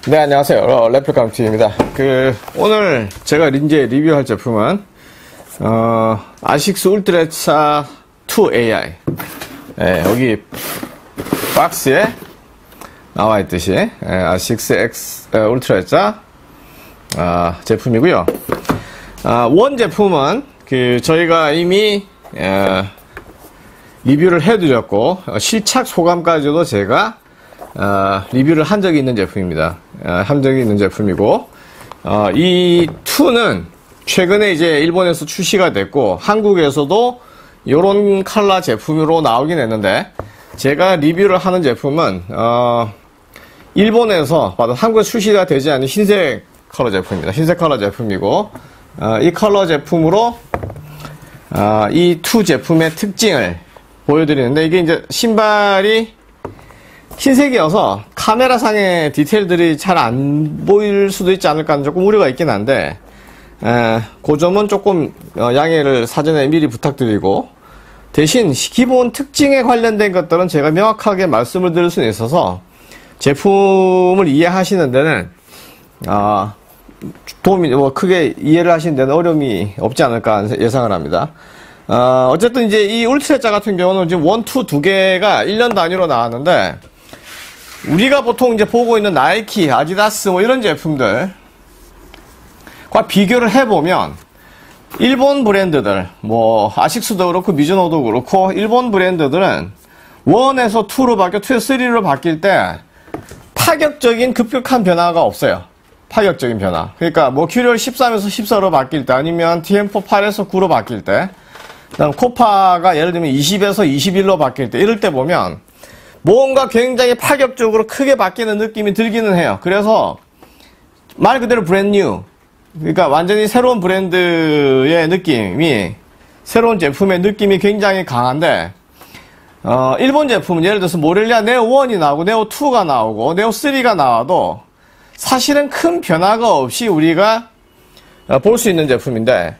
네, 안녕하세요. 레플카운트입니다. 오늘 제가 이제 리뷰할 제품은, 아식스 울트라차 2 AI. 네, 여기 박스에 나와 있듯이, 아식스 X 울트라차, 제품이고요. 원 제품은, 저희가 이미, 리뷰를 해드렸고, 실착 소감까지도 제가, 리뷰를 한 적이 있는 제품입니다. 한 적이 있는 제품이고, 이 2는 최근에 이제 일본에서 출시가 됐고, 한국에서도 요런 컬러 제품으로 나오긴 했는데, 제가 리뷰를 하는 제품은, 일본에서, 한국에 출시가 되지 않은 흰색 컬러 제품입니다. 흰색 컬러 제품이고, 이 컬러 제품으로, 이 2 제품의 특징을 보여드리는데, 이게 이제 신발이 흰색이어서 카메라상의 디테일들이 잘 안 보일 수도 있지 않을까 하는 조금 우려가 있긴 한데, 그 점은 조금 양해를 사전에 미리 부탁드리고, 대신 기본 특징에 관련된 것들은 제가 명확하게 말씀을 드릴 수는 있어서 제품을 이해하시는 데는 도움이 크게 이해를 하시는 데는 어려움이 없지 않을까 예상을 합니다. 어쨌든 이제 이 울트라자 같은 경우는 지금 1, 2 두 개가 1년 단위로 나왔는데, 우리가 보통 이제 보고 있는 나이키, 아디다스 뭐 이런 제품들과 비교를 해보면, 일본 브랜드들, 뭐 아식스도 그렇고 미즈노도 그렇고 일본 브랜드들은 1에서 2로 바뀌어 2에서 3로 바뀔 때 파격적인 급격한 변화가 없어요. 파격적인 변화. 그러니까 뭐 큐리얼 13에서 14로 바뀔 때, 아니면 TM4 8에서 9로 바뀔 때, 그다음 코파가 예를 들면 20에서 21로 바뀔 때, 이럴 때 보면 뭔가 굉장히 파격적으로 크게 바뀌는 느낌이 들기는 해요. 그래서 말 그대로 브랜뉴, 그러니까 완전히 새로운 브랜드의 느낌이, 새로운 제품의 느낌이 굉장히 강한데, 일본 제품은 예를 들어서 모렐리아 네오 1이 나오고 네오 2가 나오고 네오 3가 나와도 사실은 큰 변화가 없이 우리가 볼 수 있는 제품인데,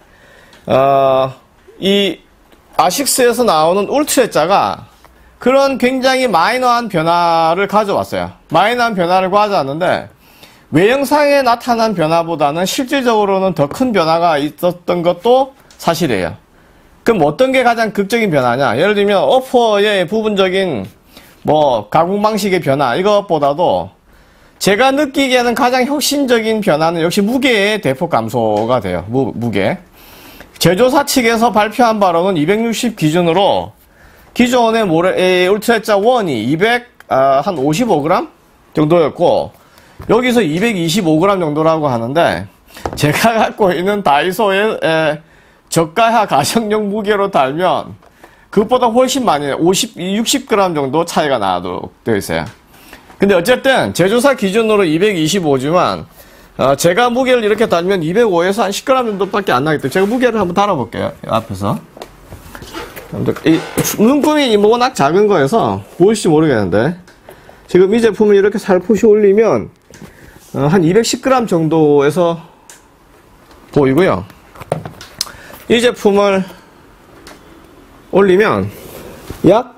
이 아식스에서 나오는 울트라자가 그런 굉장히 마이너한 변화를 가져왔어요. 마이너한 변화를 가져왔는데, 외형상에 나타난 변화보다는 실질적으로는 더 큰 변화가 있었던 것도 사실이에요. 그럼 어떤 게 가장 극적인 변화냐? 예를 들면 어퍼의 부분적인 뭐 가공 방식의 변화, 이것보다도 제가 느끼기에는 가장 혁신적인 변화는 역시 무게의 대폭 감소가 돼요. 무게. 제조사 측에서 발표한 바로는 260 기준으로 기존의 울트라자 1이 한 55g 정도였고, 여기서 225g 정도라고 하는데, 제가 갖고 있는 다이소의 저가형 가정용 무게로 달면 그것보다 훨씬 많이 60g 정도 차이가 나도록 되어 있어요. 근데 어쨌든 제조사 기준으로 225지만 제가 무게를 이렇게 달면 205에서 한 10g 정도밖에 안 나기 때문에 제가 무게를 한번 달아볼게요. 앞에서. 이 눈금이 워낙 작은 거여서 보일지 모르겠는데, 지금 이 제품을 이렇게 살포시 올리면 한 210g 정도에서 보이고요. 이 제품을 올리면 약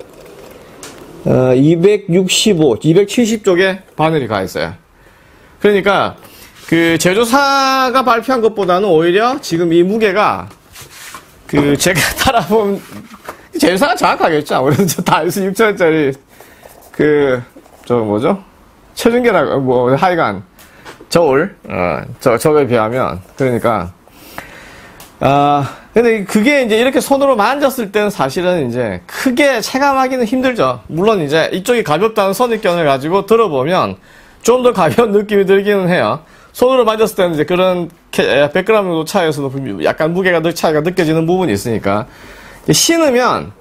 265, 270 쪽에 바늘이 가 있어요. 그러니까 제조사가 발표한 것보다는 오히려 지금 이 무게가 제가 따라본, 제조사가 정확하겠죠. 아무래도 다이소 6,000원짜리, 체중계라고, 뭐, 하여간, 저울, 저거에 비하면, 그러니까, 근데 그게 이제 이렇게 손으로 만졌을 때는 사실은 이제 크게 체감하기는 힘들죠. 물론 이제 이쪽이 가볍다는 선입견을 가지고 들어보면 좀 더 가벼운 느낌이 들기는 해요. 손으로 만졌을 때는 이제 그런 100g 정도 차이에서도 약간 무게가 차이가 느껴지는 부분이 있으니까, 신으면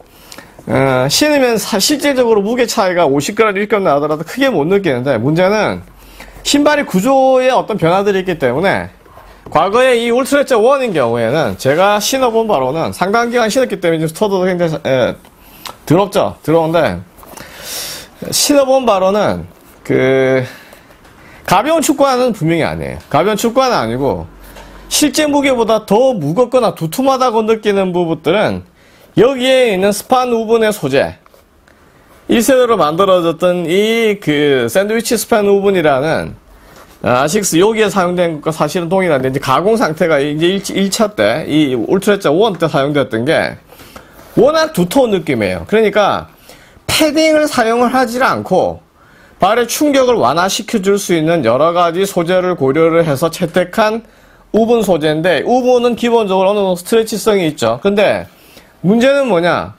실질적으로 무게 차이가 50g, 60g 나더라도 크게 못 느끼는데, 문제는 신발의 구조에 어떤 변화들이 있기 때문에, 과거에 이 울트라자 1인 경우에는 제가 신어본 바로는 상당 기간 신었기 때문에 스터드도 굉장히 더럽죠. 더러운데, 신어본 바로는 가벼운 축구화는 분명히 아니에요. 가벼운 축구화는 아니고, 실제 무게보다 더 무겁거나 두툼하다고 느끼는 부분들은 여기에 있는 스판 우분의 소재, 1세대로 만들어졌던 이 샌드위치 스판 우분이라는 아식스 여기에 사용된 것과 사실은 동일한데, 이제 가공 상태가 이제 1차 때, 이 울트라자 1 때 사용됐던 게 워낙 두터운 느낌이에요. 그러니까 패딩을 사용을 하지 않고 발의 충격을 완화시켜 줄 수 있는 여러 가지 소재를 고려를 해서 채택한 우분 소재인데, 우분은 기본적으로 어느 정도 스트레치성이 있죠. 근데 문제는 뭐냐?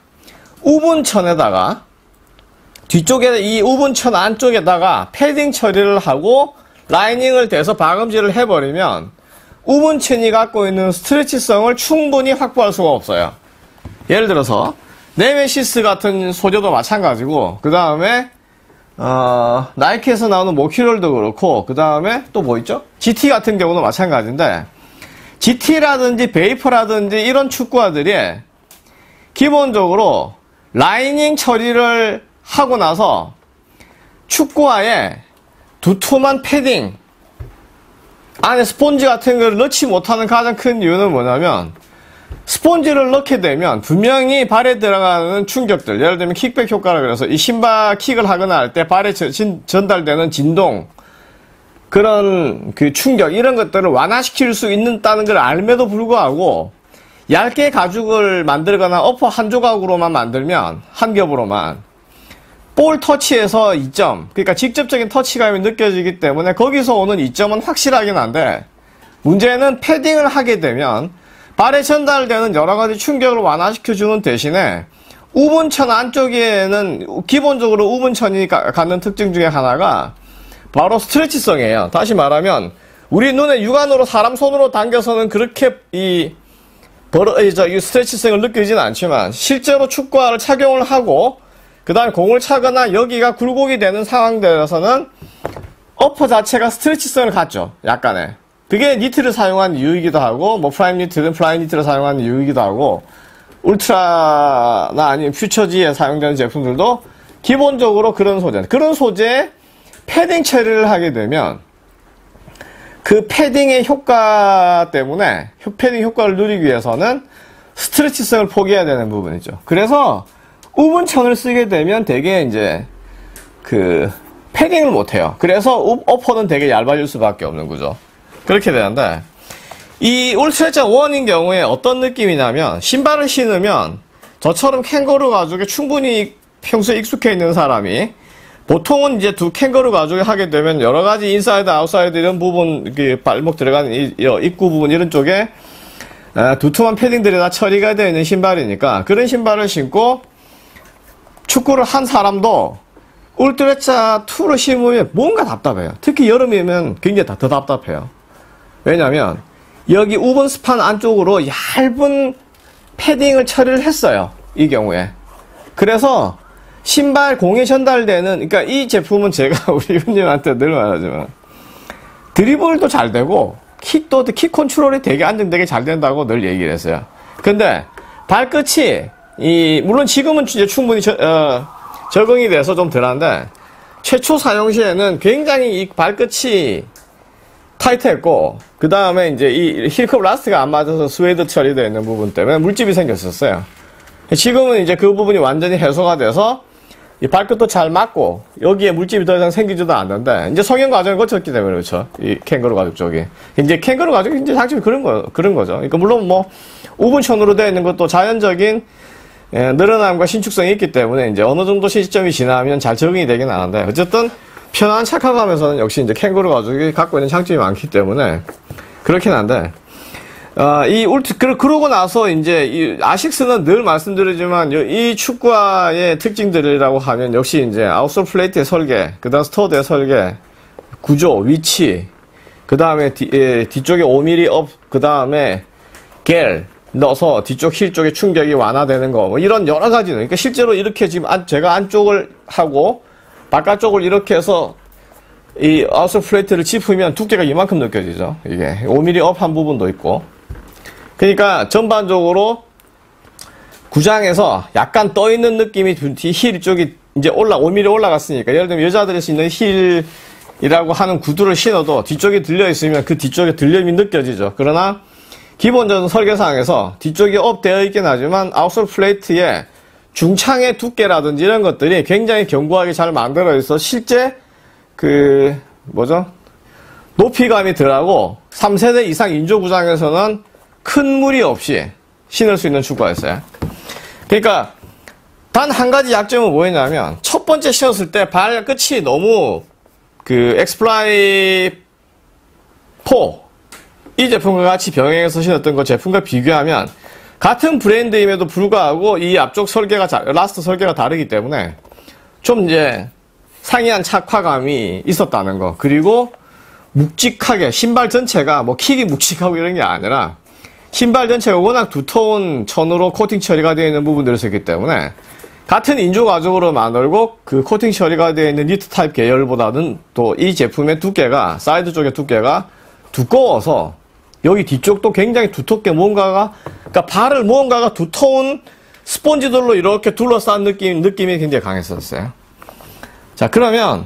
우분천에다가 뒤쪽에 이 우분천 안쪽에다가 패딩 처리를 하고 라이닝을 대서 박음질을 해버리면 우분천이 갖고 있는 스트레치성을 충분히 확보할 수가 없어요. 예를 들어서 네메시스 같은 소재도 마찬가지고, 그 다음에 나이키에서 나오는 모큐럴도 그렇고, 그 다음에 또 뭐 있죠? GT 같은 경우도 마찬가지인데, GT라든지 베이퍼라든지 이런 축구화들이 기본적으로 라이닝 처리를 하고 나서 축구화에 두툼한 패딩 안에 스폰지 같은 걸 넣지 못하는 가장 큰 이유는 뭐냐면, 스폰지를 넣게 되면 분명히 발에 들어가는 충격들, 예를 들면 킥백 효과라 그래서 이 신발 킥을 하거나 할 때 발에 전달되는 진동, 그런 그 충격, 이런 것들을 완화시킬 수 있다는 걸 알면도 불구하고 얇게 가죽을 만들거나 어퍼 한 조각으로만 만들면, 한 겹으로만 볼 터치에서 이점, 그러니까 직접적인 터치감이 느껴지기 때문에 거기서 오는 이점은 확실하긴 한데, 문제는 패딩을 하게 되면 발에 전달되는 여러 가지 충격을 완화시켜주는 대신에 우분천 안쪽에는 기본적으로 우분천이 갖는 특징 중에 하나가 바로 스트레치성이에요. 다시 말하면 우리 눈에 육안으로 사람 손으로 당겨서는 그렇게 이 스트레치성을 느끼지는 않지만, 실제로 축구화를 착용을 하고 그 다음에 공을 차거나 여기가 굴곡이 되는 상황들에서는 어퍼 자체가 스트레치성을 갖죠. 약간의. 그게 니트를 사용한 이유이기도 하고, 뭐 프라임 니트든 플라이 니트를 사용한 이유이기도 하고, 울트라나 아니면 퓨처지에 사용되는 제품들도 기본적으로 그런 소재에 패딩 처리를 하게 되면 그 패딩의 효과 때문에, 패딩 효과를 누리기 위해서는 스트레치성을 포기해야 되는 부분이죠. 그래서 우분천을 쓰게 되면 되게 이제 그 패딩을 못해요. 그래서 어퍼는 되게 얇아질 수밖에 없는 거죠. 그렇게 되는데, 이 울트라자 1인 경우에 어떤 느낌이냐면, 신발을 신으면 저처럼 캥거루 가죽에 충분히 평소에 익숙해 있는 사람이, 보통은 이제 캥거루 가죽을 하게 되면 여러 가지 인사이드, 아웃사이드 이런 부분, 발목 들어가는 입구 부분 이런 쪽에 두툼한 패딩들이 다 처리가 되어 있는 신발이니까, 그런 신발을 신고 축구를 한 사람도 울트라자 2를 신으면 뭔가 답답해요. 특히 여름이면 굉장히 더 답답해요. 왜냐면 여기 우분 스판 안쪽으로 얇은 패딩을 처리를 했어요. 이 경우에. 그래서 신발 공에 전달되는, 그러니까 이 제품은 제가 우리 형님한테 늘 말하지만 드리블도 잘 되고 킥 컨트롤이 되게 안정되게 잘 된다고 늘 얘기를 했어요. 근데 발끝이 물론 지금은 이제 충분히 적응이 돼서 좀 덜한데, 최초 사용 시에는 굉장히 이 발끝이 타이트했고, 그 다음에 이제 이 힐컵 라스트가 안 맞아서 스웨이드 처리되어 있는 부분 때문에 물집이 생겼었어요. 지금은 이제 그 부분이 완전히 해소가 돼서 이 발끝도 잘 맞고 여기에 물집이 더 이상 생기지도 않는데, 이제 성형 과정을 거쳤기 때문에 그렇죠. 이 캥거루 가죽 쪽이. 이제 캥거루 가죽이 이제 장점이 그런 거죠. 그러니까 물론 뭐 우분천으로 되어 있는 것도 자연적인 늘어남과 신축성이 있기 때문에 이제 어느 정도 시점이 지나면 잘 적응이 되긴 하는데, 어쨌든 편안한 착화감에서는 역시 이제 캥거루 가죽이 갖고 있는 장점이 많기 때문에 그렇긴 한데, 그러고 나서 이제 이 아식스는 늘 말씀드리지만 이 축구화의 특징들이라고 하면 역시 이제 아웃솔 플레이트의 설계, 그 다음 스터드의 설계, 구조, 위치, 그 다음에 뒤쪽에 5mm 업, 그 다음에 겔 넣어서 뒤쪽 힐 쪽에 충격이 완화되는 거, 뭐 이런 여러 가지는, 그러니까 실제로 이렇게 지금 제가 안쪽을 하고 바깥쪽을 이렇게 해서 이 아웃솔 플레이트를 짚으면 두께가 이만큼 느껴지죠. 이게 5mm 업 한 부분도 있고. 그러니까 전반적으로 구장에서 약간 떠있는 느낌이 힐 쪽이 이제 5mm 올라갔으니까, 예를 들면 여자들이 신는 힐이라고 하는 구두를 신어도 뒤쪽에 들려있으면 그 뒤쪽에 들림이 느껴지죠. 그러나 기본적인 설계상에서 뒤쪽이 업 되어 있긴 하지만 아웃솔 플레이트에 중창의 두께라든지 이런 것들이 굉장히 견고하게 잘 만들어 있어 실제 높이감이 덜하고 3세대 이상 인조 구장에서는 큰 무리 없이 신을 수 있는 축구화였어요. 그러니까 단 한 가지 약점은 뭐였냐면 첫 번째 신었을 때 발 끝이 너무 그 엑스플라이 4 이 제품과 같이 병행해서 신었던 그 제품과 비교하면 같은 브랜드임에도 불구하고 이 앞쪽 설계가 라스트 설계가 다르기 때문에 좀 이제 상이한 착화감이 있었다는 거. 그리고 묵직하게 신발 전체가 뭐 킥이 묵직하고 이런 게 아니라 신발 전체가 워낙 두터운 천으로 코팅 처리가 되어 있는 부분들이 있었기 때문에 같은 인조 가죽으로 만들고 그 코팅 처리가 되어 있는 니트 타입 계열보다는 또 이 제품의 두께가 사이드 쪽의 두께가 두꺼워서 여기 뒤쪽도 굉장히 두텁게 뭔가가 그러니까 발을 무언가가 두터운 스폰지들로 이렇게 둘러싼 느낌이 굉장히 강했었어요. 자, 그러면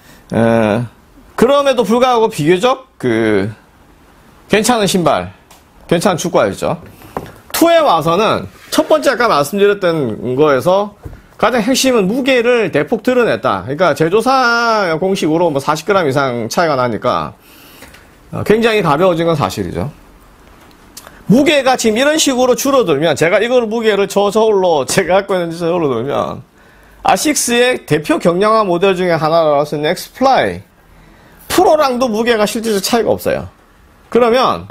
그럼에도 불구하고 비교적 괜찮은 신발, 괜찮은 축구화였죠. 2에 와서는 첫 번째 아까 말씀드렸던 거에서 가장 핵심은 무게를 대폭 드러냈다. 그러니까 제조사 공식으로 뭐 40g 이상 차이가 나니까 굉장히 가벼워진 건 사실이죠. 무게가 지금 이런 식으로 줄어들면 제가 이걸 무게를 저울로 제가 갖고 있는 저울로 들면 아식스의 대표 경량화 모델 중에 하나라고 쓰는 엑스플라이 프로랑도 무게가 실질적 차이가 없어요. 그러면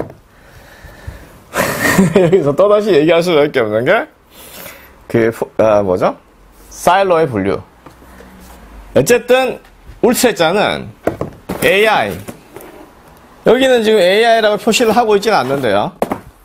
여기서 또다시 얘기할 수밖에 없는 게 뭐죠? 사일로의 분류. 어쨌든 울트라자는 AI 여기는 지금 AI라고 표시를 하고 있지는 않는데요.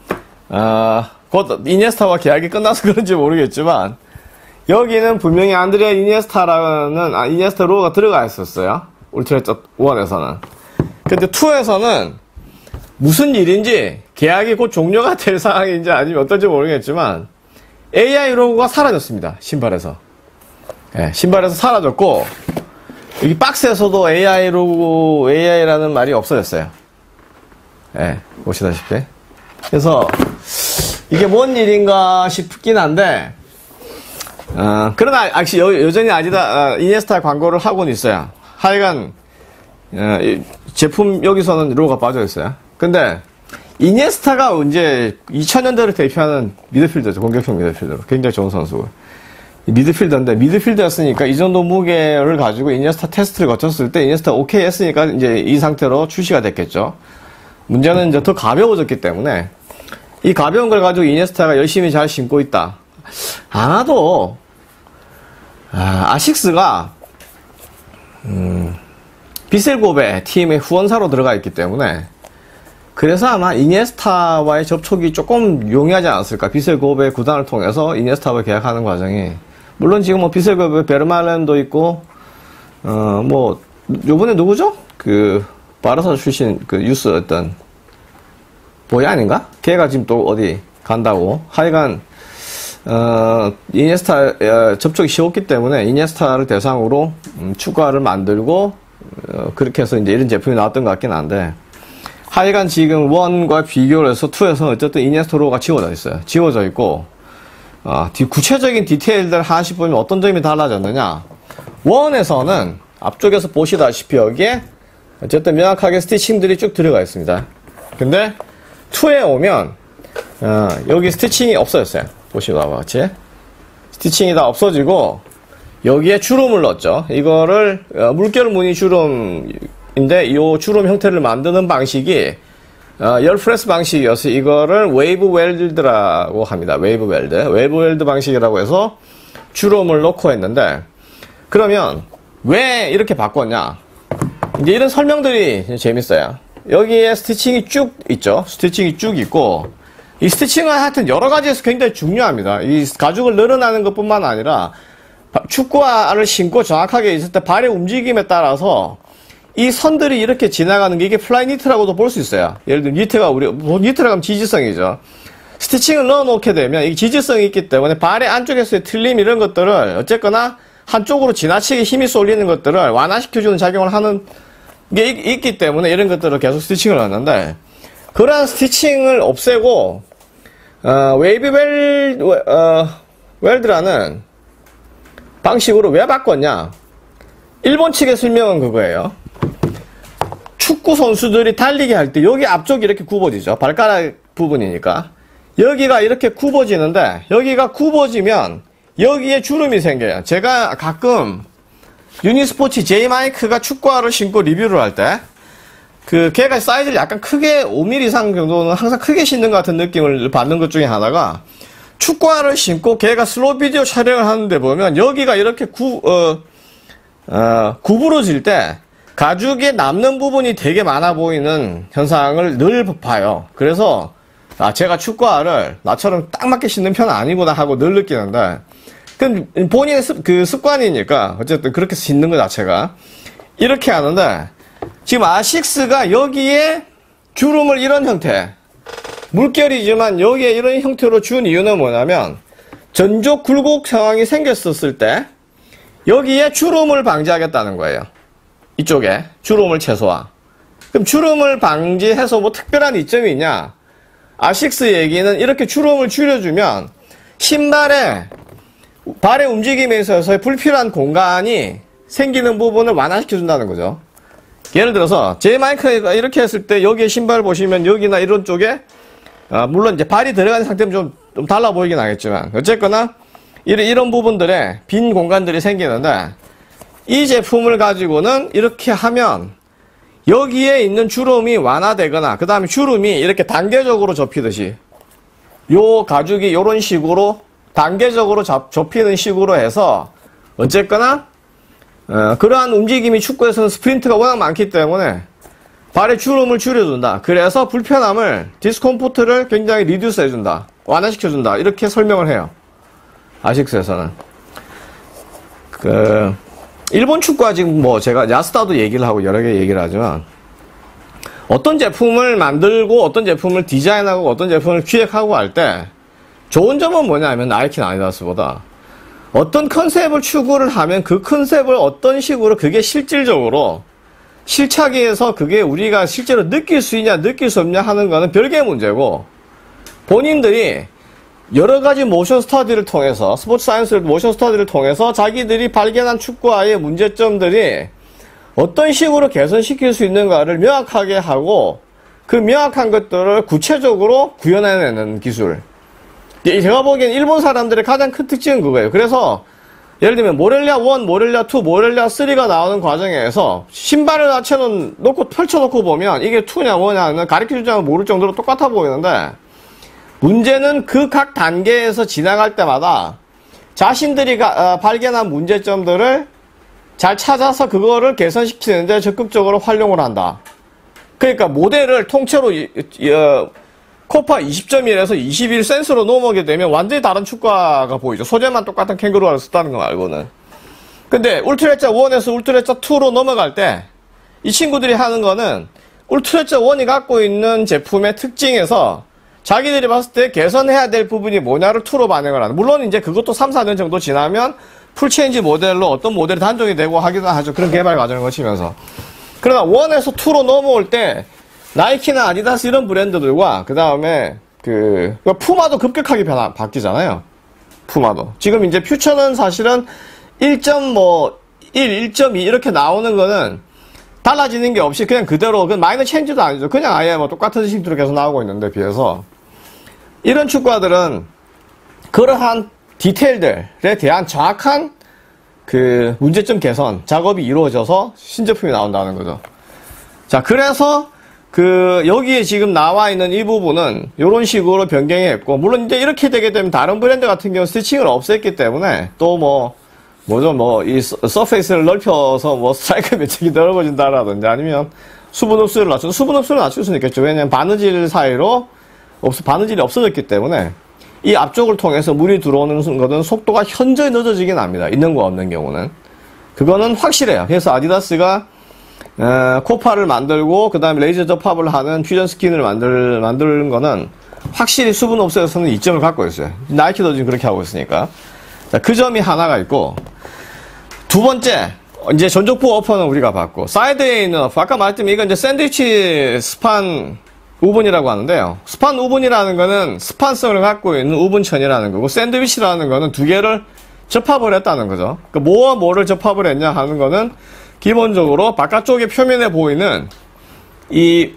곧 이니에스타와 계약이 끝나서 그런지 모르겠지만 여기는 분명히 안드레아 이니에스타라는 이니에스타 로고가 들어가 있었어요. 울트라자 1에서는. 근데 2에서는 무슨 일인지 계약이 곧 종료가 될 상황인지 아니면 어떨지 모르겠지만 AI 로고가 사라졌습니다. 신발에서. 네, 신발에서 사라졌고 여기 박스에서도 AI 로고, AI라는 말이 없어졌어요. 네, 보시다시피. 그래서 이게 뭔 일인가 싶긴 한데 그러나 여전히 이니에스타 광고를 하고는 있어요. 하여간 제품 여기서는 로고가 빠져있어요. 근데 이니에스타가 이제 2000년대를 대표하는 미드필더죠. 공격형 미드필더로 굉장히 좋은 선수고 미드필더인데 미드필더였으니까 이 정도 무게를 가지고 이니에스타 테스트를 거쳤을 때 이니에스타 오케이 했으니까 이제 이 상태로 출시가 됐겠죠. 문제는 이제 더 가벼워졌기 때문에 이 가벼운 걸 가지고 이니에스타가 열심히 잘 신고 있다. 아마도 아식스가 비셀고베 팀의 후원사로 들어가 있기 때문에 그래서 아마 이니에스타와의 접촉이 조금 용이하지 않았을까. 비셀고베 구단을 통해서 이니에스타와 계약하는 과정이 물론 지금 뭐 비셀고베 베르말렌도 있고 뭐 요번에 누구죠? 바르사 출신 유스였던 보이 아닌가? 걔가 지금 또 어디 간다고. 하여간 이니에스타 접촉이 쉬웠기 때문에 이니에스타를 대상으로 축구화를 만들고 그렇게 해서 이제 이런 제품이 나왔던 것 같긴 한데 하여간 지금 1과 비교를 해서 2에서는 어쨌든 이니에스타 로고가 지워져 있어요. 지워져 있고 구체적인 디테일들 하나씩 보면 어떤 점이 달라졌느냐. 1에서는 앞쪽에서 보시다시피 여기에 어쨌든 명확하게 스티칭들이 쭉 들어가 있습니다. 근데 2에 오면 여기 스티칭이 없어졌어요. 보시는 바와 같이 스티칭이 다 없어지고 여기에 주름을 넣었죠. 이거를 물결 무늬 주름인데 이 주름 형태를 만드는 방식이 열 프레스 방식이어서 이거를 웨이브 웰드라고 합니다. 웨이브 웰드 방식이라고 해서 주름을 넣고 했는데 그러면 왜 이렇게 바꿨냐. 이제 이런 설명들이 재밌어요. 여기에 스티칭이 쭉 있죠. 스티칭이 쭉 있고 이 스티칭은 하여튼 여러 가지에서 굉장히 중요합니다. 이 가죽을 늘어나는 것뿐만 아니라 축구화를 신고 정확하게 있을 때 발의 움직임에 따라서 이 선들이 이렇게 지나가는 게 이게 플라이 니트라고도 볼 수 있어요. 예를 들면 니트라고 하면 지지성이죠. 스티칭을 넣어놓게 되면 이 지지성이 있기 때문에 발의 안쪽에서의 틀림 이런 것들을 어쨌거나 한쪽으로 지나치게 힘이 쏠리는 것들을 완화시켜주는 작용을 하는 게 있기 때문에 이런 것들을 계속 스티칭을 하는데 그러한 스티칭을 없애고 웨이브 웰드라는 방식으로 왜 바꿨냐. 일본 측의 설명은 그거예요. 축구 선수들이 달리기 할 때 여기 앞쪽이 이렇게 굽어지죠. 발가락 부분이니까. 여기가 이렇게 굽어지는데 여기가 굽어지면 여기에 주름이 생겨요. 제가 가끔 유니스포츠 J-마이크가 축구화를 신고 리뷰를 할 때 걔가 사이즈를 약간 크게 5mm 이상 정도는 항상 크게 신는 것 같은 느낌을 받는 것 중에 하나가 축구화를 신고 걔가 슬로우 비디오 촬영을 하는데 보면 여기가 이렇게 구부러질 때 가죽에 남는 부분이 되게 많아 보이는 현상을 늘 봐요. 그래서 제가 축구화를 나처럼 딱 맞게 신는 편은 아니구나 하고 늘 느끼는데 그 본인의 습관이니까 어쨌든 그렇게 신는 것 자체가 이렇게 하는데 지금 아식스가 여기에 주름을 이런 형태 물결이지만 여기에 이런 형태로 준 이유는 뭐냐면 전족 굴곡 상황이 생겼었을 때 여기에 주름을 방지하겠다는 거예요. 이쪽에 주름을 최소화. 그럼 주름을 방지해서 뭐 특별한 이점이 있냐? 아식스 얘기는 이렇게 주름을 줄여주면 발의 움직임에 있어서의 불필요한 공간이 생기는 부분을 완화시켜준다는 거죠. 예를 들어서 J-마이크가 이렇게 했을 때 여기에 신발 보시면 여기나 이런 쪽에 물론 이제 발이 들어가는 상태는 좀 달라 보이긴 하겠지만 어쨌거나 이런 부분들에 빈 공간들이 생기는데 이 제품을 가지고는 이렇게 하면 여기에 있는 주름이 완화되거나 그 다음에 주름이 이렇게 단계적으로 접히듯이 요 가죽이 요런 식으로 단계적으로 접히는 식으로 해서 어쨌거나 그러한 움직임이 축구에서는 스프린트가 워낙 많기 때문에 발의 주름을 줄여준다. 그래서 불편함을 디스컴포트를 굉장히 리듀스 해준다. 완화시켜준다. 이렇게 설명을 해요. 아식스에서는 일본 축구가 지금 뭐 제가 야스다도 얘기를 하고 여러 개 얘기를 하지만 어떤 제품을 만들고 어떤 제품을 디자인하고 어떤 제품을 기획하고 할 때 좋은 점은 뭐냐면 나이키나 아디다스보다 어떤 컨셉을 추구를 하면 그 컨셉을 어떤 식으로 그게 실질적으로 실착해서 그게 우리가 실제로 느낄 수 있냐 느낄 수 없냐 하는 거는 별개의 문제고 본인들이 여러 가지 모션 스터디를 통해서 스포츠 사이언스 모션 스터디를 통해서 자기들이 발견한 축구화의 문제점들이 어떤 식으로 개선시킬 수 있는가를 명확하게 하고 그 명확한 것들을 구체적으로 구현해내는 기술. 제가 보기엔 일본 사람들의 가장 큰 특징은 그거예요. 그래서 예를 들면 모렐리아 1, 모렐리아 2, 모렐리아 3가 나오는 과정에서 신발을 자체는 펼쳐놓고 보면 이게 2냐 뭐냐는 가르쳐주지 않으면 모를 정도로 똑같아 보이는데 문제는 그 각 단계에서 지나갈 때마다 자신들이 발견한 문제점들을 잘 찾아서 그거를 개선시키는데 적극적으로 활용을 한다. 그러니까 모델을 통째로 코파 20.1에서 21 센스로 넘어오게 되면 완전히 다른 축구화가 보이죠. 소재만 똑같은 캥거루화를 썼다는 거 말고는. 근데 울트라자 1에서 울트라자 2로 넘어갈 때 이 친구들이 하는 거는 울트라자 1이 갖고 있는 제품의 특징에서 자기들이 봤을 때 개선해야 될 부분이 뭐냐를 2로 반영을 하는. 물론 이제 그것도 3, 4년 정도 지나면 풀체인지 모델로 어떤 모델이 단종이 되고 하기도 하죠. 그런 개발 과정을 거치면서. 그러나 1에서 2로 넘어올 때 나이키나 아디다스 이런 브랜드들과 그 다음에 푸마도 급격하게 바뀌잖아요. 푸마도. 지금 이제 퓨처는 사실은 1.1, 1.2 이렇게 나오는 거는 달라지는 게 없이 그냥 그대로 마이너 체인지도 아니죠. 그냥 아예 뭐 똑같은 식으로 계속 나오고 있는데 비해서 이런 축구화들은 그러한 디테일들에 대한 정확한 문제점 개선 작업이 이루어져서 신제품이 나온다는 거죠. 자, 그래서 여기에 지금 나와 있는 이 부분은 이런 식으로 변경했고, 물론 이제 이렇게 되게 되면 다른 브랜드 같은 경우는 스티칭을 없앴기 때문에 또 이 서페이스를 넓혀서 스트라이크 매칭이 넓어진다라든지 아니면 수분 흡수를 낮출 수는 있겠죠. 왜냐면 바느질 사이로 바느질이 없어졌기 때문에 이 앞쪽을 통해서 물이 들어오는 것은 속도가 현저히 늦어지긴 합니다. 있는 거 없는 경우는. 그거는 확실해요. 그래서 아디다스가 코파를 만들고 그 다음에 레이저 접합을 하는 퓨전 스킨을 만드는 거는 확실히 수분 흡수에서는 이점을 갖고 있어요. 나이키도 지금 그렇게 하고 있으니까. 자, 그 점이 하나가 있고, 두 번째, 이제 전족부 어퍼는 우리가 봤고, 사이드에 있는 어퍼, 아까 말했지만 이건 이제 샌드위치 스판 우분이라고 하는데요. 스판 우분이라는 거는 스판성을 갖고 있는 우분천이라는 거고, 샌드위치라는 거는 두 개를 접합을 했다는 거죠. 뭐와 뭐를 접합을 했냐 하는 거는 기본적으로 바깥쪽에 표면에 보이는 이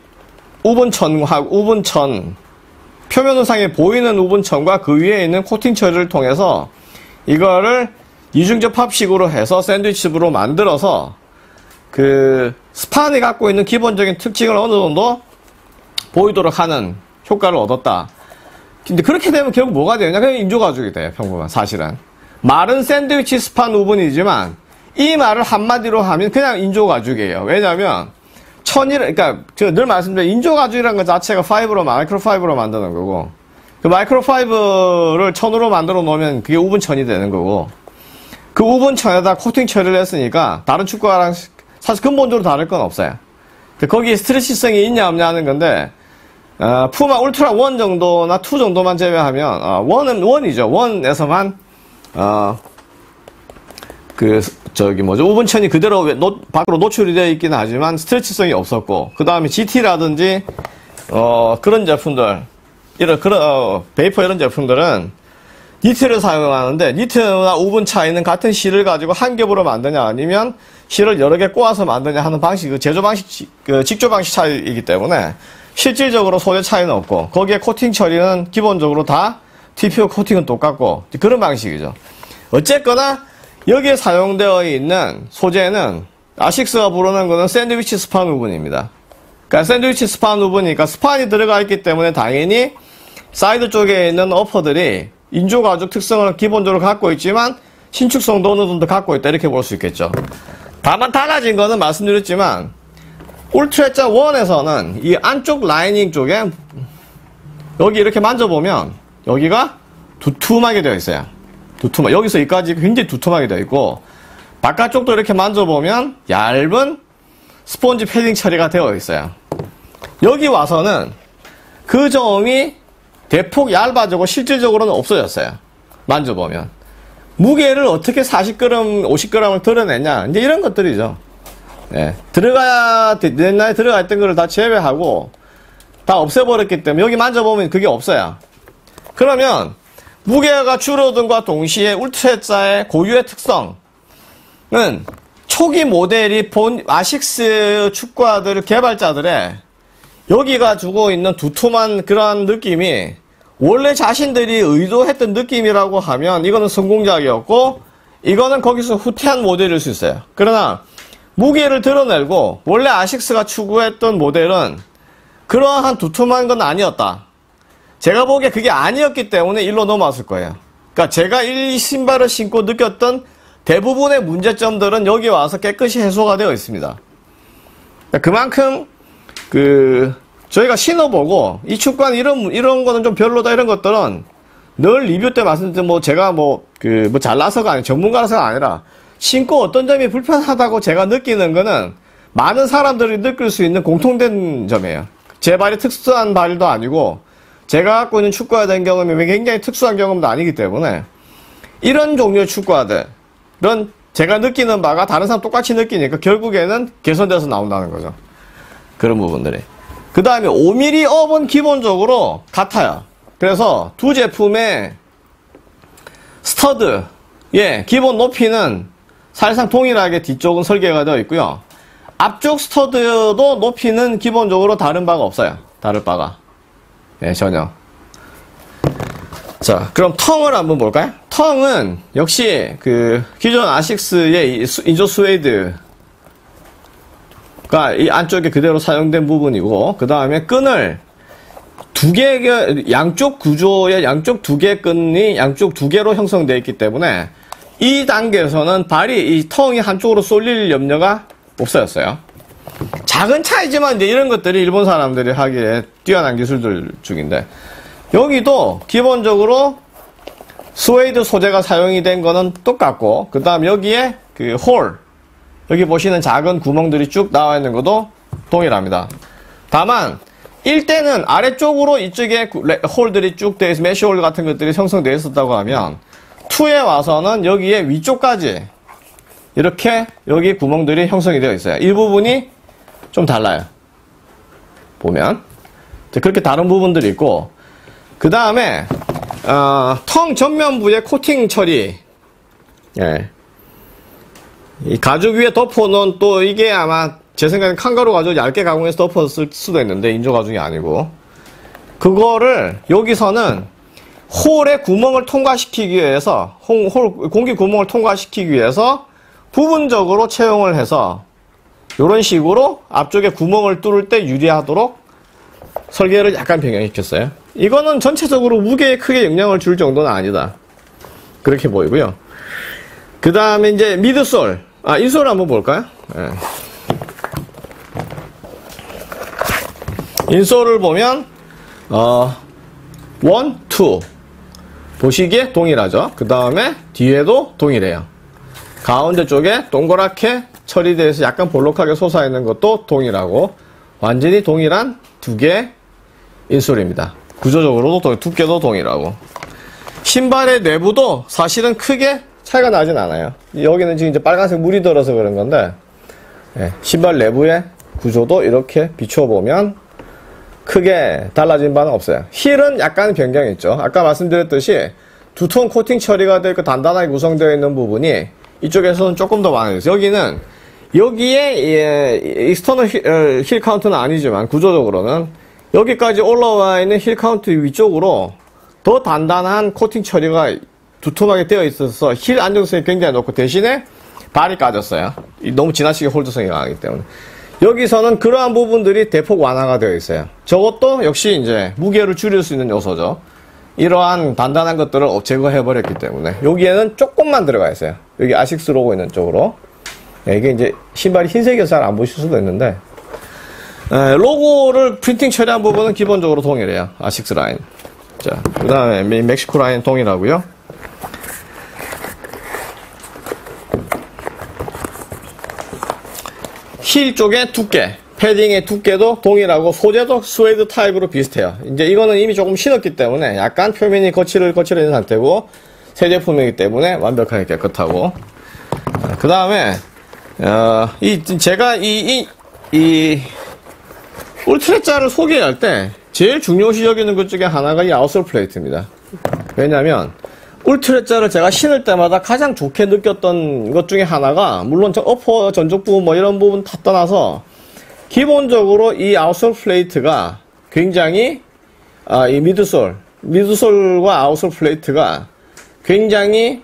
우분천, 표면상에 보이는 우분천과 그 위에 있는 코팅 처리를 통해서 이거를 이중접합식으로 해서 샌드위치로 만들어서 그 스판이 갖고 있는 기본적인 특징을 어느 정도 보이도록 하는 효과를 얻었다. 근데 그렇게 되면 결국 뭐가 되느냐? 그냥 인조가죽이 돼요, 평범한 사실은. 말은 샌드위치 스판 우분이지만 이 말을 한마디로 하면 그냥 인조가죽이에요. 왜냐면 그러니까 제가 늘 말씀드린 인조가죽이라는 것 자체가 마이크로파이버로 만드는 거고, 그 마이크로파이버를 천으로 만들어 놓으면 그게 우분천이 되는 거고, 그 우분천에다 코팅 처리를 했으니까 다른 축구화랑 사실 근본적으로 다를 건 없어요. 거기에 스트레치성이 있냐 없냐 하는 건데, 푸마 울트라 1 정도나 2 정도만 제외하면, 1에서만, 우분천이 그대로 밖으로 노출이 되어 있긴 하지만 스트레치성이 없었고, 그 다음에 GT라든지, 그런 제품들, 베이퍼 이런 제품들은 니트를 사용하는데, 니트나 우분 차이는 같은 실을 가지고 한 겹으로 만드냐, 아니면 실을 여러 개 꼬아서 만드냐 하는 방식, 제조 방식, 직조 방식 차이이기 때문에, 실질적으로 소재 차이는 없고, 거기에 코팅 처리는 기본적으로 다 TPO 코팅은 똑같고, 그런 방식이죠. 어쨌거나, 여기에 사용되어 있는 소재는, 아식스가 부르는 거는 샌드위치 스판 우분입니다. 그러니까 샌드위치 스판 우분이니까 스판이 들어가 있기 때문에 당연히 사이드 쪽에 있는 어퍼들이 인조가죽 특성을 기본적으로 갖고 있지만 신축성도 어느 정도 갖고 있다, 이렇게 볼 수 있겠죠. 다만 달라진 거는 말씀드렸지만 울트라자 1에서는 이 안쪽 라이닝 쪽에 여기 이렇게 만져보면 여기가 두툼하게 되어 있어요. 여기서 여기까지 굉장히 두툼하게 되어 있고, 바깥쪽도 이렇게 만져보면 얇은 스폰지 패딩 처리가 되어 있어요. 여기 와서는 그 점이 대폭 얇아지고 실질적으로는 없어졌어요. 만져보면. 무게를 어떻게 40g, 50g을 드러내냐, 이제 이런 것들이죠. 예. 옛날에 들어가 있던 거를 다 제외하고 다 없애버렸기 때문에 여기 만져보면 그게 없어요. 그러면 무게가 줄어든과 동시에 울트라자의 고유의 특성은 초기 모델이 본 아식스 축구화들 개발자들의 여기가 주고 있는 두툼한 그런 느낌이 원래 자신들이 의도했던 느낌이라고 하면 이거는 성공작이었고, 이거는 거기서 후퇴한 모델일 수 있어요. 그러나 무게를 드러내고 원래 아식스가 추구했던 모델은 그러한 두툼한 건 아니었다. 제가 보기에 그게 아니었기 때문에 일로 넘어왔을 거예요. 그러니까 제가 이 신발을 신고 느꼈던 대부분의 문제점들은 여기 와서 깨끗이 해소가 되어 있습니다. 그만큼 저희가 신어보고 이 축구는 이런 거는 좀 별로다, 이런 것들은 늘 리뷰 때 말씀드린 제가 잘나서가 아니라 전문가라서가 아니라 신고 어떤 점이 불편하다고 제가 느끼는 거는 많은 사람들이 느낄 수 있는 공통된 점이에요. 제 발이 특수한 발도 아니고 제가 갖고 있는 축구화에 대한 경험이 굉장히 특수한 경험도 아니기 때문에 이런 종류의 축구화들은 제가 느끼는 바가 다른 사람 똑같이 느끼니까 결국에는 개선돼서 나온다는 거죠. 그런 부분들이. 그 다음에 5mm 업은 기본적으로 같아요. 그래서 두 제품의 스터드, 기본 높이는 사실상 동일하게 뒤쪽은 설계가 되어 있고요. 앞쪽 스터드도 높이는 기본적으로 다른 바가 없어요. 다를 바가. 전혀. 자, 그럼 텅을 한번 볼까요? 텅은 역시 기존 아식스의 인조 스웨이드가 이 안쪽에 그대로 사용된 부분이고, 그 다음에 끈을 양쪽 구조의 양쪽 두 개 끈이 양쪽 두 개로 형성되어 있기 때문에 이 단계에서는 이 텅이 한쪽으로 쏠릴 염려가 없어졌어요. 작은 차이지만 이제 이런 것들이 일본 사람들이 하기에 뛰어난 기술들 중인데, 여기도 기본적으로 스웨이드 소재가 사용이 된 거는 똑같고, 그 다음 여기에 여기 보시는 작은 구멍들이 쭉 나와 있는 것도 동일합니다. 다만 1대는 아래쪽으로 이쪽에 홀들이 쭉 되어 있어, 메쉬홀 같은 것들이 형성되어 있었다고 하면 2에 와서는 여기에 위쪽까지 이렇게 여기 구멍들이 형성이 되어 있어요. 이 부분이 좀 달라요. 보면 그렇게 다른 부분들이 있고, 그 다음에 텅 전면부의 코팅 처리, 이 가죽 위에 덮어놓은 또 이게 아마 제 생각엔 칸가루 가죽 얇게 가공해서 덮었을 수도 있는데 인조 가죽이 아니고 그거를 여기서는 홀의 구멍을 통과시키기 위해서 공기 구멍을 통과시키기 위해서 부분적으로 채용을 해서 이런 식으로 앞쪽에 구멍을 뚫을 때 유리하도록 설계를 약간 변경시켰어요. 이거는 전체적으로 무게에 크게 영향을 줄 정도는 아니다. 그렇게 보이고요. 그 다음에 이제 미드솔, 인솔을 한번 볼까요? 네. 인솔을 보면 1, 2 보시기에 동일하죠. 그 다음에 뒤에도 동일해요. 가운데 쪽에 동그랗게 처리되어 있어 약간 볼록하게 솟아있는 것도 동일하고 완전히 동일한 두 개의 인솔입니다. 구조적으로도 두께도 동일하고 신발의 내부도 사실은 크게 차이가 나진 않아요. 여기는 지금 이제 빨간색 물이 들어서 그런 건데 신발 내부의 구조도 이렇게 비춰보면 크게 달라진 바는 없어요. 힐은 약간 변경이 있죠. 아까 말씀드렸듯이 두톤 코팅 처리가 되어 있고 단단하게 구성되어 있는 부분이 이쪽에서는 조금 더 많아요. 여기에 익스터널 힐 카운트는 아니지만 구조적으로는 여기까지 올라와 있는 힐 카운트 위쪽으로 더 단단한 코팅 처리가 두툼하게 되어 있어서 힐 안정성이 굉장히 높고 대신에 발이 까졌어요. 너무 지나치게 홀드성이 강하기 때문에. 여기서는 그러한 부분들이 대폭 완화가 되어 있어요. 저것도 역시 이제 무게를 줄일 수 있는 요소죠. 이러한 단단한 것들을 제거해버렸기 때문에 여기에는 조금만 들어가 있어요. 여기 아식스 로고 있는 쪽으로. 이게 이제 신발이 흰색이어서 잘 안 보실 수도 있는데 로고를 프린팅 처리한 부분은 기본적으로 동일해요. 아식스 라인. 자, 그 다음에 멕시코 라인 동일하고요. 힐 쪽의 두께, 패딩의 두께도 동일하고 소재도 스웨이드 타입으로 비슷해요. 이제 이거는 이미 조금 신었기 때문에 약간 표면이 거칠어진 상태고 새 제품이기 때문에 완벽하게 깨끗하고 그 다음에 제가 이 울트라자를 소개할 때 제일 중요시 여기는 것 중에 하나가 이 아웃솔 플레이트입니다. 왜냐면 울트라자를 제가 신을 때마다 가장 좋게 느꼈던 것 중에 하나가 물론 어퍼 전족 부분 뭐 이런 부분 다 떠나서 기본적으로 이 아웃솔 플레이트가 굉장히 이 미드솔과 아웃솔 플레이트가 굉장히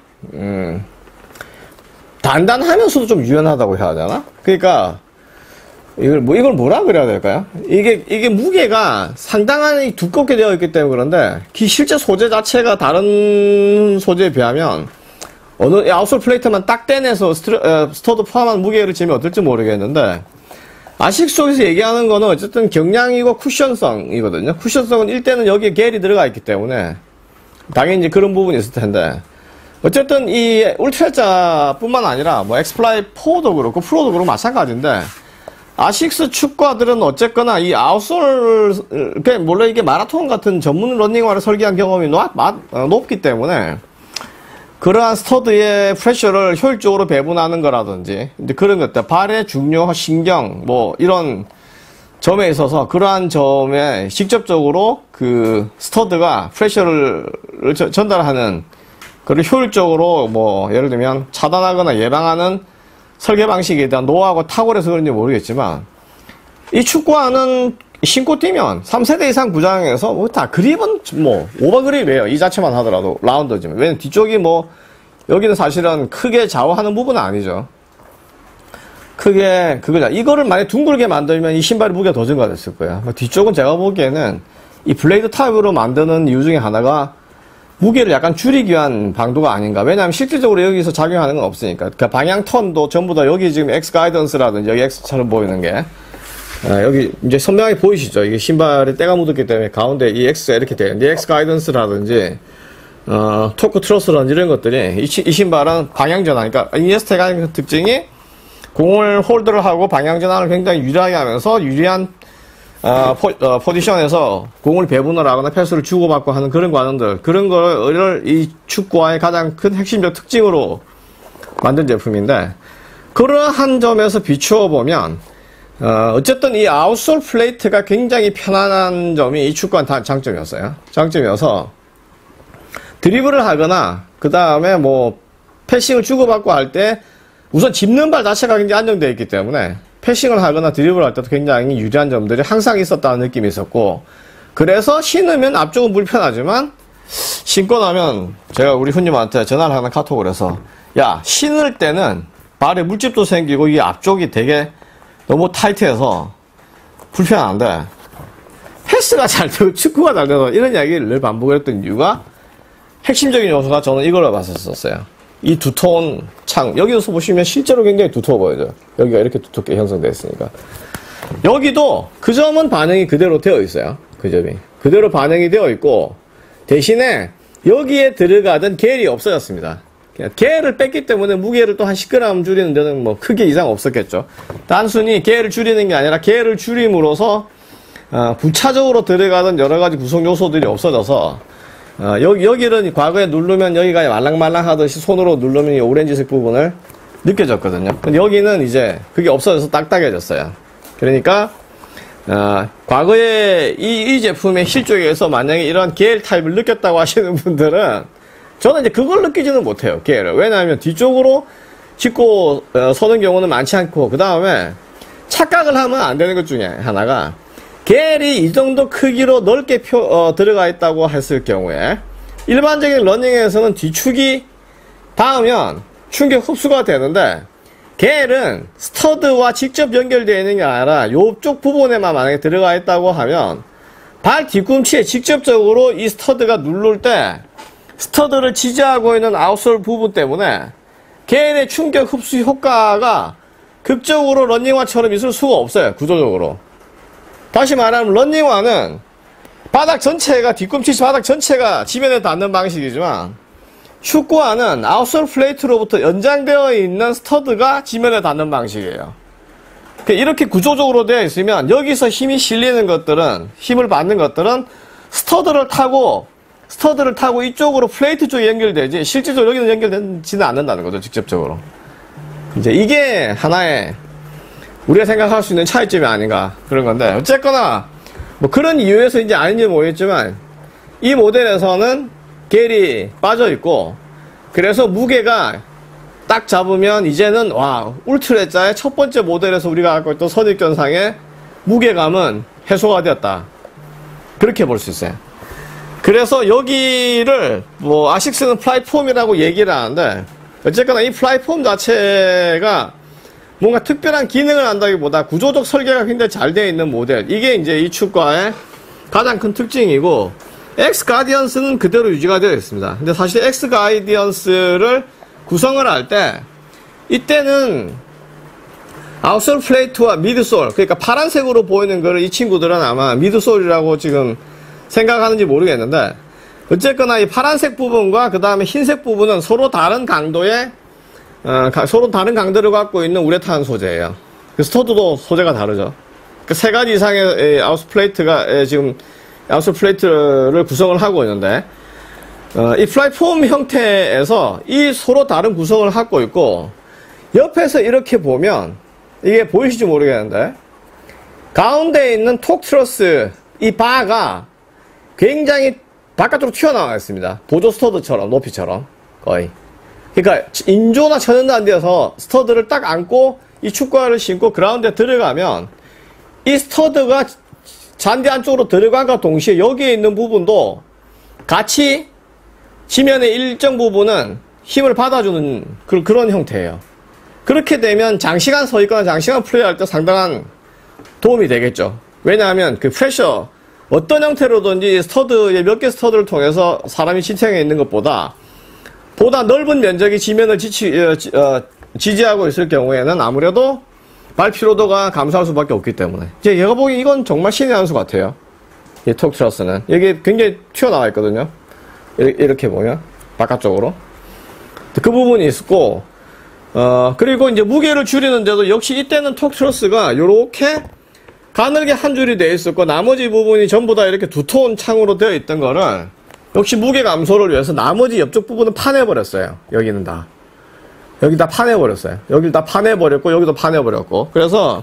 단단하면서도 좀 유연하다고 해야 하잖아. 그러니까 이걸 뭐라 그래야 될까요? 이게 무게가 상당히 두껍게 되어 있기 때문에 그런데 실제 소재 자체가 다른 소재에 비하면 어느 아웃솔 플레이트만 딱 떼내서 스터드 포함한 무게를 재면 어떨지 모르겠는데 아식스 쪽에서 얘기하는 거는 어쨌든 경량이고 쿠션성이거든요. 쿠션성은 일대는 여기에 겔이 들어가 있기 때문에 당연히 그런 부분이 있을 텐데 어쨌든 이 울트라자뿐만 아니라 뭐 엑스플라이 4도 그렇고 프로도 그렇고 마찬가지인데 아식스 축구화들은 어쨌거나 이 아웃솔, 물론 이게 마라톤 같은 전문 러닝화를 설계한 경험이 높기 때문에 그러한 스터드의 프레셔를 효율적으로 배분하는 거라든지 그런 것들, 발의 중요 신경 뭐 이런 점에 있어서 그러한 점에 직접적으로 그 스터드가 프레셔를 전달하는 그걸 효율적으로 뭐 예를 들면 차단하거나 예방하는 설계 방식에 대한 노하우가 탁월해서 그런지 모르겠지만 이 축구화는 신고 뛰면 3세대 이상 구장에서 뭐 다 그립은 뭐 오버그립이에요. 이 자체만 하더라도 라운더지만 왜냐면 뒤쪽이 뭐 여기는 사실은 크게 좌우하는 부분은 아니죠. 크게 그거죠. 이거를 만약 둥글게 만들면 이 신발의 무게가 더 증가됐을 거예요. 뒤쪽은 제가 보기에는 이 블레이드 타입으로 만드는 이유 중에 하나가 무게를 약간 줄이기 위한 방도가 아닌가. 왜냐하면 실질적으로 여기서 작용하는 건 없으니까. 그러니까 방향 턴도 전부 다 여기 지금 X 가이던스라든지 여기 X처럼 보이는 게 여기 이제 선명하게 보이시죠? 이게 신발에 때가 묻었기 때문에 가운데 이 X가 이렇게 돼요. 근데 X 가이던스라든지 토크 트러스라든지 이런 것들이 이 신발은 방향 전환. 그러니까 이니에스타가 하는 특징이 공을 홀드를 하고 방향 전환을 굉장히 유리하게 하면서 유리한 포지션에서 공을 배분을 하거나 패스를 주고받고 하는 그런 과정들, 그런 거를 이 축구화의 가장 큰 핵심적 특징으로 만든 제품인데, 그러한 점에서 비추어 보면, 어쨌든 이 아웃솔 플레이트가 굉장히 편안한 점이 이 축구화의 장점이어서, 드리블을 하거나, 그 다음에 뭐, 패싱을 주고받고 할 때, 우선 짚는 발 자체가 굉장히 안정되어 있기 때문에, 패싱을 하거나 드리블을 할 때도 굉장히 유리한 점들이 항상 있었다는 느낌이 있었고, 그래서 신으면 앞쪽은 불편하지만 신고 나면 제가 우리 훈님한테 전화를 하는 카톡을 해서, 야, 신을 때는 발에 물집도 생기고 이게 앞쪽이 되게 너무 타이트해서 불편한데 패스가 잘 되고 축구가 잘 돼서, 이런 이야기를 늘 반복했던 이유가 핵심적인 요소가 저는 이걸로 봤었어요. 이 두터운 창, 여기서 보시면 실제로 굉장히 두터워 보이죠. 여기가 이렇게 두텁게 형성되어 있으니까. 여기도 그 점은 반영이 그대로 되어 있어요. 그 점이 그대로 반영이 되어 있고, 대신에 여기에 들어가던 겔이 없어졌습니다. 겔을 뺐기 때문에 무게를 또 한 10g 줄이는 데는 뭐 크게 이상 없었겠죠. 단순히 겔을 줄이는 게 아니라 겔을 줄임으로써 부차적으로 들어가던 여러 가지 구성 요소들이 없어져서, 여기는 과거에 누르면 여기가 말랑말랑 하듯이 손으로 누르면 이 오렌지색 부분을 느껴졌거든요. 근데 여기는 이제 그게 없어져서 딱딱해졌어요. 그러니까 과거에 이 제품의 힐 쪽에서 만약에 이런 겔 타입을 느꼈다고 하시는 분들은, 저는 이제 그걸 느끼지는 못해요, 겔을. 왜냐하면 뒤쪽으로 짚고 서는 경우는 많지 않고, 그 다음에 착각을 하면 안 되는 것 중에 하나가, 겔이 이 정도 크기로 넓게 들어가 있다고 했을 경우에 일반적인 러닝에서는 뒤축이 닿으면 충격 흡수가 되는데, 겔은 스터드와 직접 연결되어 있는 게 아니라 이쪽 부분에만 만약에 들어가 있다고 하면 발 뒤꿈치에 직접적으로 이 스터드가 누를 때 스터드를 지지하고 있는 아웃솔 부분 때문에 겔의 충격 흡수 효과가 극적으로 런닝화처럼 있을 수가 없어요, 구조적으로. 다시 말하면 런닝화는 바닥 전체가, 뒤꿈치 바닥 전체가 지면에 닿는 방식이지만, 축구화는 아웃솔 플레이트로부터 연장되어 있는 스터드가 지면에 닿는 방식이에요. 이렇게 구조적으로 되어 있으면 여기서 힘이 실리는 것들은, 힘을 받는 것들은 스터드를 타고 이쪽으로 플레이트 쪽에 연결되지, 실질적으로 여기는 연결되지는 않는다는 거죠, 직접적으로. 이제 이게 하나의 우리가 생각할 수 있는 차이점이 아닌가, 그런 건데, 어쨌거나 뭐 그런 이유에서인지 아닌지 모르겠지만 이 모델에서는 겔이 빠져 있고, 그래서 무게가 딱 잡으면 이제는 울트라자의 첫 번째 모델에서 우리가 갖고 있던 선입견상의 무게감은 해소가 되었다, 그렇게 볼 수 있어요. 그래서 여기를 뭐 아식스는 플라이폼이라고 얘기를 하는데, 어쨌거나 이 플라이폼 자체가 뭔가 특별한 기능을 한다기보다 구조적 설계가 굉장히 잘 되어 있는 모델, 이게 이제 이 축구화의 가장 큰 특징이고, 엑스 가디언스는 그대로 유지가 되어 있습니다. 근데 사실 엑스 가디언스를 구성을 할 때, 이때는 아웃솔 플레이트와 미드솔, 그러니까 파란색으로 보이는 거를 이 친구들은 아마 미드솔이라고 지금 생각하는지 모르겠는데, 어쨌거나 이 파란색 부분과 그 다음에 흰색 부분은 서로 다른 강도의 서로 다른 강도를 갖고 있는 우레탄 소재예요. 스터드도 소재가 다르죠. 그 세 가지 이상의 아웃솔 플레이트가 지금 아웃솔 플레이트를 구성을 하고 있는데, 이 플라이폼 형태에서 이 서로 다른 구성을 갖고 있고, 옆에서 이렇게 보면 이게 보이실지 모르겠는데, 가운데에 있는 톡 트러스 이 바가 굉장히 바깥으로 튀어나와 있습니다. 보조 스터드처럼, 높이처럼 거의. 그러니까 인조나 천연단디에서 스터드를 딱 안고 이 축구화를 신고 그라운드에 들어가면 이 스터드가 잔디 안쪽으로 들어간과 동시에 여기에 있는 부분도 같이 지면의 일정 부분은 힘을 받아주는 그런 형태예요. 그렇게 되면 장시간 서 있거나 장시간 플레이할 때 상당한 도움이 되겠죠. 왜냐하면 그 프레셔, 어떤 형태로든지 스터드의 몇 개 스터드를 통해서 사람이 지탱해 있는 것보다 보다 넓은 면적이 지면을 지지하고 있을 경우에는 아무래도 발 피로도가 감소할 수밖에 없기 때문에, 이제 얘가 보기 이건 정말 신의 한 수 같아요. 이 톡 트러스는 여기 굉장히 튀어나와 있거든요. 이렇게 보면 바깥쪽으로 그 부분이 있고, 그리고 이제 무게를 줄이는데도 역시 이때는 톡 트러스가 이렇게 가늘게 한 줄이 되어 있었고, 나머지 부분이 전부 다 이렇게 두터운 창으로 되어 있던 거를 역시 무게 감소를 위해서 나머지 옆쪽 부분은 파내버렸어요. 여기는 다. 여기 다 파내버렸어요. 여기를 다 파내버렸고, 여기도 파내버렸고. 그래서,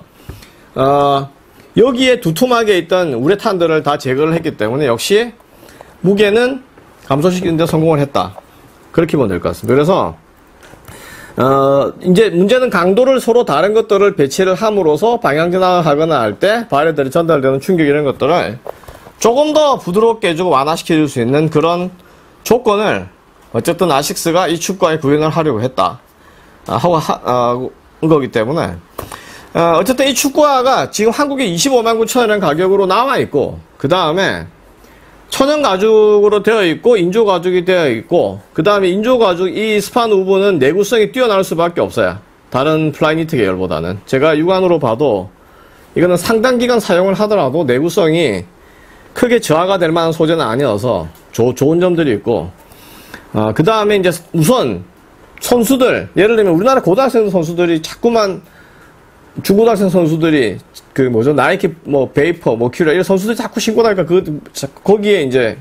여기에 두툼하게 있던 우레탄들을 다 제거를 했기 때문에 역시 무게는 감소시키는 데 성공을 했다, 그렇게 보면 될 것 같습니다. 그래서, 이제 문제는 강도를 서로 다른 것들을 배치를 함으로써 방향 전환하거나 할 때 발에 전달되는 충격 이런 것들을 조금 더 부드럽게 해주고 완화시켜줄 수 있는 그런 조건을 어쨌든 아식스가 이 축구화에 구현을 하려고 했다. 하고 거기 때문에 어쨌든 이 축구화가 지금 한국에 25만 9천원이라는 가격으로 나와 있고, 그 다음에 천연 가죽으로 되어 있고 인조 가죽이 되어 있고, 그 다음에 인조 가죽 이 스판 우브는 내구성이 뛰어날 수밖에 없어요. 다른 플라이니트 계열보다는. 제가 육안으로 봐도 이거는 상당 기간 사용을 하더라도 내구성이 크게 저하가 될 만한 소재는 아니어서 좋은 점들이 있고, 그 다음에 이제 우선 선수들, 예를 들면 우리나라 고등학생 선수들이 자꾸만 중고등학생 선수들이 나이키 베이퍼 큐리어 이런 선수들이 자꾸 신고 나니까 거기에 이제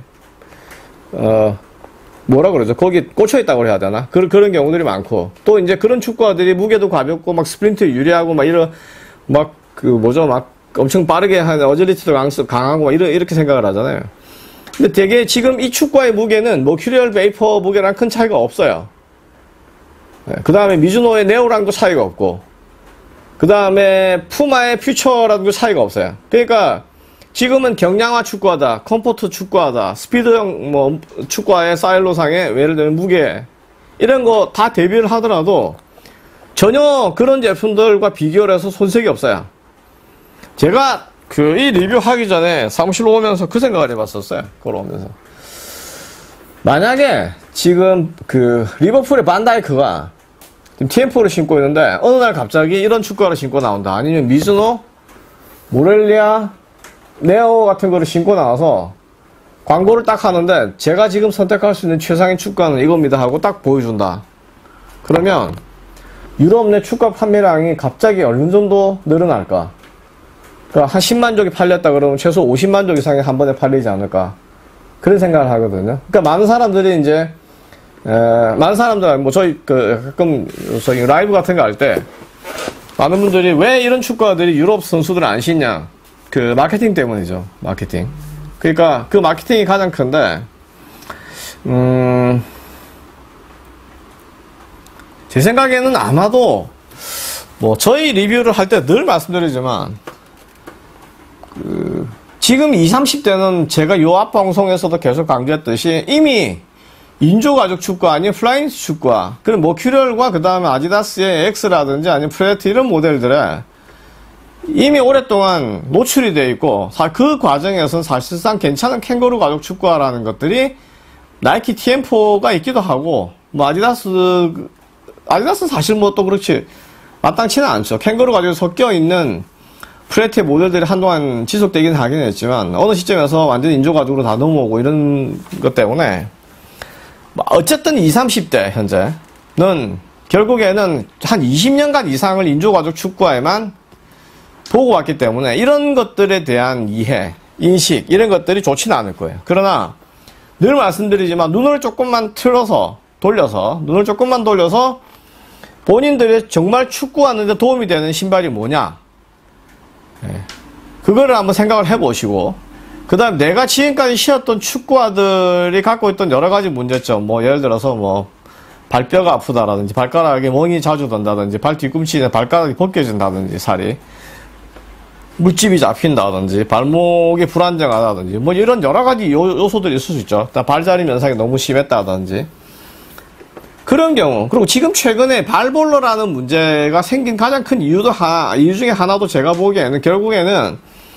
뭐라 그러죠? 거기에 꽂혀 있다고 해야 되나? 그런 경우들이 많고, 또 이제 그런 축구화들이 무게도 가볍고 막 스프린트 유리하고 막 이런 엄청 빠르게 하는 어질리티도 강하고 막 이렇게 생각을 하잖아요. 근데 되게 지금 이 축구화의 무게는 큐리얼 베이퍼 무게랑 큰 차이가 없어요. 그 다음에 미즈노의 네오랑도 차이가 없고, 그 다음에 푸마의 퓨처라도 차이가 없어요. 그러니까 지금은 경량화 축구하다, 컴포트 축구하다, 스피드형 축구화의 사일로상의 예를 들면 무게 이런 거 다 대비를 하더라도 전혀 그런 제품들과 비교를 해서 손색이 없어요. 제가 이 리뷰 하기 전에 사무실로 오면서 그 생각을 해봤었어요. 걸어오면서 만약에 지금 리버풀의 반다이크가 지금 TM4를 신고 있는데 어느 날 갑자기 이런 축구화를 신고 나온다, 아니면 미즈노, 모렐리아, 네오 같은 거를 신고 나와서 광고를 딱 하는데 제가 지금 선택할 수 있는 최상의 축구화는 이겁니다 하고 딱 보여준다. 그러면 유럽 내 축구화 판매량이 갑자기 어느 정도 늘어날까? 그러니까 한 10만 족이 팔렸다 그러면 최소 50만 족 이상이 한 번에 팔리지 않을까? 그런 생각을 하거든요. 그러니까 많은 사람들이 이제 많은 사람들, 저희, 가끔, 라이브 같은 거 할 때, 많은 분들이 왜 이런 축구화들이 유럽 선수들 안 신냐? 마케팅 때문이죠. 마케팅. 그러니까, 마케팅이 가장 큰데, 제 생각에는 아마도, 저희 리뷰를 할 때 늘 말씀드리지만, 지금 20, 30대는 제가 요 앞 방송에서도 계속 강조했듯이 이미 인조 가죽 축구화 아니면 플라이니트 축구화, 그럼 큐리얼과 그 다음에 아디다스의 X라든지 아니면 프레트 이런 모델들에 이미 오랫동안 노출이 되어 있고, 그 과정에서는 사실상 괜찮은 캥거루 가죽 축구화라는 것들이 나이키 TM4가 있기도 하고, 아디다스는 사실 또 그렇지 마땅치는 않죠. 캥거루 가죽이 섞여 있는 프레트의 모델들이 한동안 지속되긴 하긴 했지만 어느 시점에서 완전히 인조 가죽으로 다 넘어오고 이런 것 때문에 어쨌든 20, 30대 현재는 결국에는 한 20년간 이상을 인조가죽 축구화에만 보고 왔기 때문에 이런 것들에 대한 이해, 인식 이런 것들이 좋지는 않을 거예요. 그러나 늘 말씀드리지만 눈을 조금만 돌려서 본인들이 정말 축구하는데 도움이 되는 신발이 뭐냐, 그거를 한번 생각을 해보시고, 그 다음 내가 지금까지 신었던 축구화들이 갖고 있던 여러가지 문제점, 예를 들어서 발뼈가 아프다라든지 발가락에 멍이 자주 든다든지 발 뒤꿈치에 발가락이 벗겨진다든지 살이 물집이 잡힌다든지 발목이 불안정하다든지 이런 여러가지 요소들이 있을 수 있죠. 발자리 면상이 너무 심했다든지 그런 경우. 그리고 지금 최근에 발볼러라는 문제가 생긴 가장 큰 이유 중에 하나도 제가 보기에는 결국에는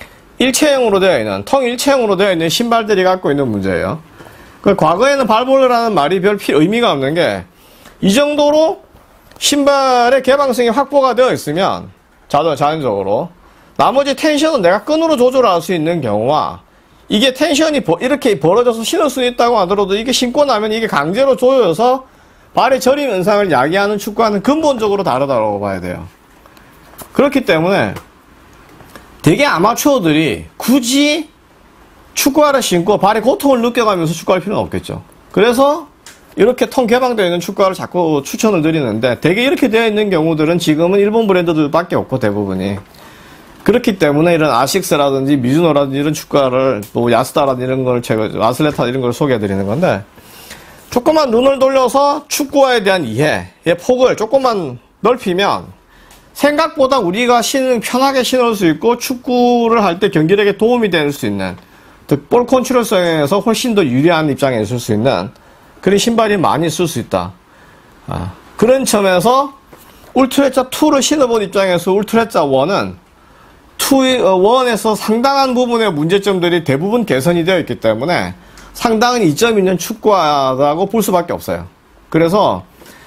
통 일체형으로 되어 있는 신발들이 갖고 있는 문제예요. 과거에는 발볼러라는 말이 별 의미가 없는 게, 이 정도로 신발의 개방성이 확보가 되어 있으면 자연적으로 나머지 텐션은 내가 끈으로 조절할 수 있는 경우와, 이게 텐션이 이렇게 벌어져서 신을 수 있다고 하더라도 이게 신고 나면 이게 강제로 조여서 발의 저림 현상을 야기하는 축구화는 근본적으로 다르다고 봐야 돼요. 그렇기 때문에 되게 아마추어들이 굳이 축구화를 신고 발에 고통을 느껴가면서 축구할 필요는 없겠죠. 그래서 이렇게 통 개방되어 있는 축구화를 자꾸 추천을 드리는데, 되게 이렇게 되어 있는 경우들은 지금은 일본 브랜드들밖에 없고 대부분이. 그렇기 때문에 이런 아식스라든지 미즈노라든지 이런 축구화를, 또 야스다라든지 이런 걸 아슬레타 이런 걸 소개해 드리는 건데, 조금만 눈을 돌려서 축구화에 대한 이해의 폭을 조금만 넓히면 생각보다 우리가 편하게 신을 수 있고 축구를 할 때 경기력에 도움이 될 수 있는, 즉 볼 컨트롤성에서 훨씬 더 유리한 입장에 있을 수 있는 그런 신발이 많이 쓸 수 있다. 그런 점에서 울트라자 2를 신어본 입장에서 울트라자 1은 1에서 상당한 부분의 문제점들이 대부분 개선이 되어 있기 때문에 상당한 이점이 있는 축구화라고 볼 수밖에 없어요. 그래서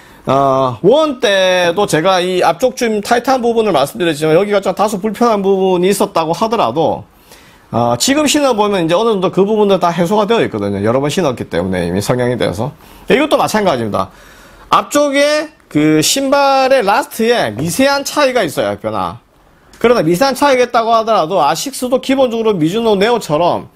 1 때도 제가 이 앞쪽 좀 타이트한 부분을 말씀드렸지만 여기가 좀 다소 불편한 부분이 있었다고 하더라도 지금 신어보면 이제 어느 정도 그 부분도 다 해소가 되어 있거든요. 여러 번 신었기 때문에 이미 성형이 돼서. 이것도 마찬가지입니다. 앞쪽에 그 신발의 라스트에 미세한 차이가 있어요, 변화. 그러나 미세한 차이가 있다고 하더라도 아식스도 기본적으로 미즈노 네오처럼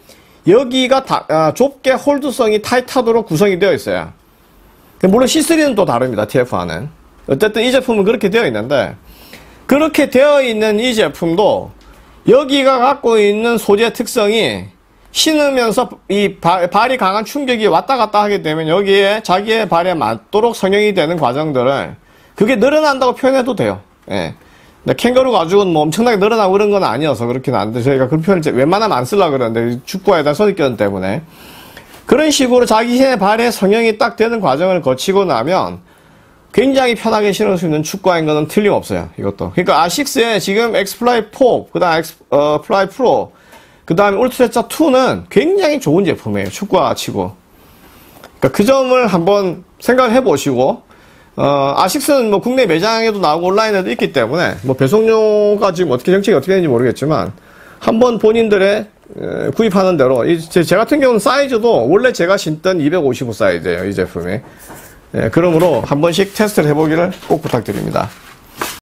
여기가 좁게 홀드성이 타이트하도록 구성이 되어 있어요. 물론 C3는 또 다릅니다, TF1은. 어쨌든 이 제품은 그렇게 되어 있는데, 그렇게 되어 있는 이 제품도 여기가 갖고 있는 소재 특성이 신으면서 이 발이 강한 충격이 왔다 갔다 하게 되면 여기에 자기의 발에 맞도록 성형이 되는 과정들을 그게 늘어난다고 표현해도 돼요. 예. 근데 캥거루 가죽은 뭐 엄청나게 늘어나고 그런 건 아니어서 그렇게는 안 돼. 저희가 그런 표현을 웬만하면 안 쓰려고 그러는데 축구화에다 선입견 때문에. 그런 식으로 자기의 발에 성형이 딱 되는 과정을 거치고 나면 굉장히 편하게 신을 수 있는 축구화인 거는 틀림없어요. 이것도. 그러니까 아식스의 지금 엑스플라이 4, 그 다음 플라이 프로, 그 다음에 울트라자 2는 굉장히 좋은 제품이에요. 축구화 치고. 그러니까 그 점을 한번 생각을 해보시고, 아식스는 뭐 국내 매장에도 나오고 온라인에도 있기 때문에, 뭐 배송료가 지금 정책이 어떻게 되는지 모르겠지만, 한번 본인들의 구입하는 대로, 제 같은 경우는 사이즈도 원래 제가 신던 255 사이즈예요. 이 제품이. 예, 그러므로 한 번씩 테스트를 해보기를 꼭 부탁드립니다.